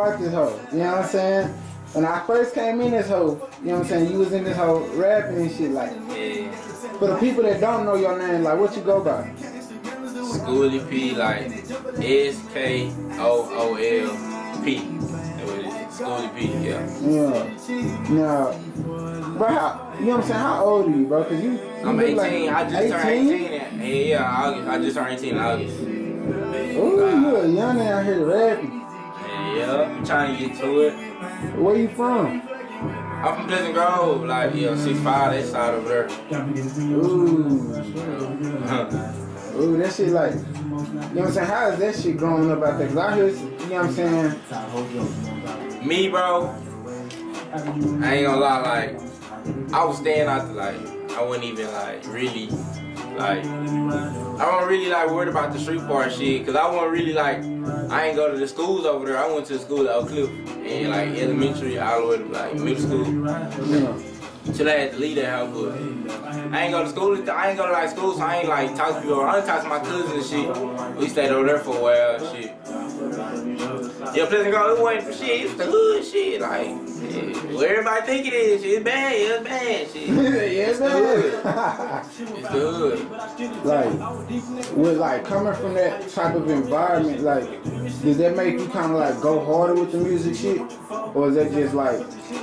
start this hoe. You know what I'm saying? When I first came in this hoe, you know what I'm saying, you was in this hoe rapping and shit like. Yeah. For the people that don't know your name, like what you go by? Skooly P, like Skool P. That's what it is. Skooly P, yeah. Yeah. Now, bro, how, you know what I'm saying? How old are you, bro? Cause you I'm 18. Like I just turned 18. Yeah, August. I just turned 18 in August. Ooh, you a young out here rapping. Yeah, I'm trying to get to it. Where you from? I'm from Pleasant Grove, like, 6'5", that side over there. Ooh. Ooh, that shit like, you know what I'm saying? How is that shit growing up out there? Cause I hear, you know what I'm saying? Me, bro, I ain't gonna lie, like, I was staying out there, like, I wasn't even, like, really, like, I wasn't really, like, worried about the street part shit, cause I wasn't really, like, I ain't go to the schools over there. I went to the school at Oak Cliff, and, like, elementary all the way to, like, middle school. Yeah. Till I had to leave that house, but I ain't go to school. I ain't go to like school, so I ain't like talk to people. I only talk to my cousins and shit. We stayed over there for a while, and shit. Yeah, Pleasant Grove, it wasn't for shit. It's the hood shit, like where everybody think it is. Shit, it's bad. Yeah, it's bad. Shit. Yeah, it's the hood. It's the hood. Like, with like coming from that type of environment, like, does that make you kind of like go harder with the music shit, or is that just like?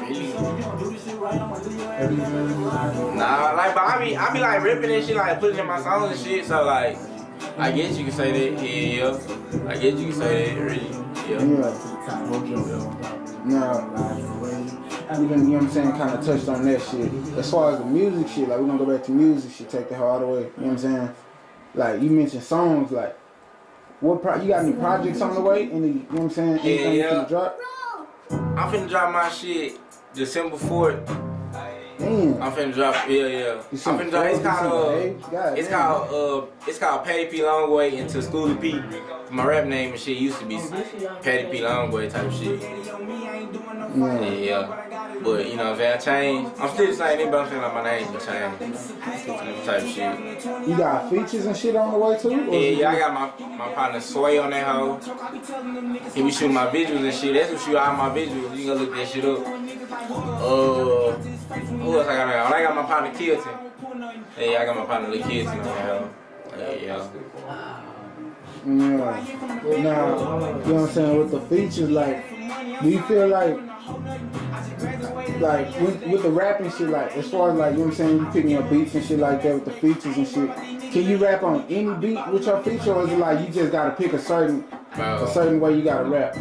Nah, like, but I be like ripping and shit, like putting in my songs and shit. So like, I guess you can say that. Yeah. I guess you can say that. Really. Yeah. Now, even, you know what I'm saying, kind of touched on that shit. As far as the music shit, like we're gonna go back to music shit, take the hell all the way. You know what I'm saying? Like you mentioned songs, like you got any projects on the way? Any, you know what I'm saying? Anything you finna drop? I'm finna drop my shit December 4th. Damn. I'm finna drop, yeah. I'm finna drop. It's called Patty P Longway into Skooly P. My rap name and shit used to be Patty P Longway type shit. Yeah. But you know what I'm saying? I changed. I'm still the same name, but I'm feeling like my name can change. Type shit. You got features and shit on the way too? Yeah, I got my partner Sway on that hoe. He be shooting my visuals and shit. That's who shoot all my visuals. You gonna look that shit up. Who else I got on? I got my partner Kilton. Yeah, I got my partner Lil Kizzy on that hoe. Yeah. Now, you know what I'm saying, with the features, like, do you feel like with the rapping shit, like, as far as like, you know what I'm saying, you picking up beats and shit like that with the features and shit, can you rap on any beat with your feature, or is it like you just gotta pick a certain way you gotta rap?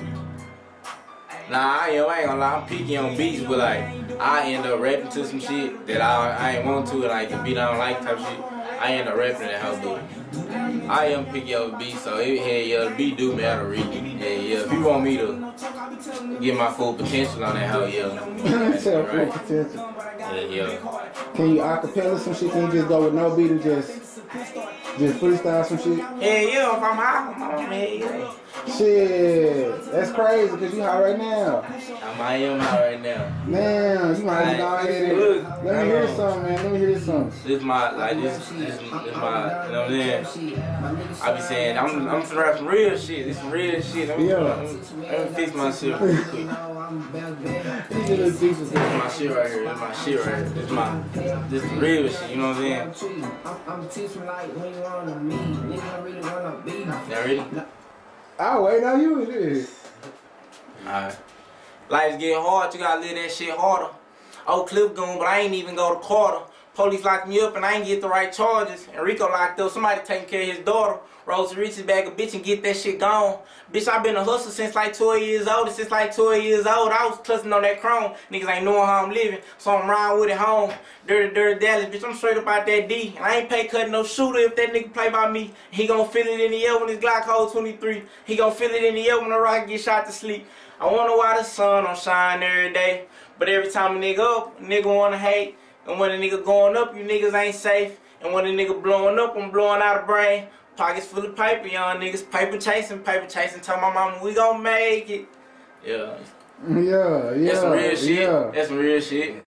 Nah, I ain't gonna lie, I'm picky on beats, but like, I end up rapping to some shit that I ain't want to, like the beat I don't like type shit. I end up rapping that hoe, but I am picky on beats, so the beat do matter really. Yeah. If you want me to get my full potential on that hoe, yeah. Full potential. Yeah. Can you acapella some shit? Can you just go with no beat and just freestyle some shit? Yeah, if I'm high, yeah. Shit, that's crazy because you high right now. I am high right now. Man, you might have go ahead. Let me hear something, man. Let me hear something. This my, like, this my, you know what I'm saying? I be saying, I'm finna rap some real shit. This some real shit. Let me fix my shit real quick. This is my shit right here. This is my shit right here. This is real shit, you know what I'm saying? I'm teaching like when you wanna meet. Nigga really wanna be. Y'all ready? I'll wait on you with this. Alright. Life's getting hard, you gotta live that shit harder. Oak Cliff goon, but I ain't even go to Carter. Police locked me up and I ain't get the right charges. Enrico locked up, somebody taking care of his daughter. Rose to Rich's bag of bitch and get that shit gone. Bitch, I been a hustler since like 12 years old. Since like 12 years old, I was clutching on that chrome. Niggas ain't knowing how I'm living, so I'm riding with it home. Dirty Dallas, bitch, I'm straight up out that D. And I ain't pay cutting no shooter if that nigga play by me. He gon' feel it in the air when his Glock hold 23. He gon' feel it in the air when the rocket get shot to sleep. I wonder why the sun don't shine every day. But every time a nigga up, a nigga wanna hate. And when a nigga going up, you niggas ain't safe. And when a nigga blowing up, I'm blowing out a brain. Pockets full of paper, young niggas. Paper chasing. Tell my mama we gon' make it. Yeah. That's some real shit. That's some real shit.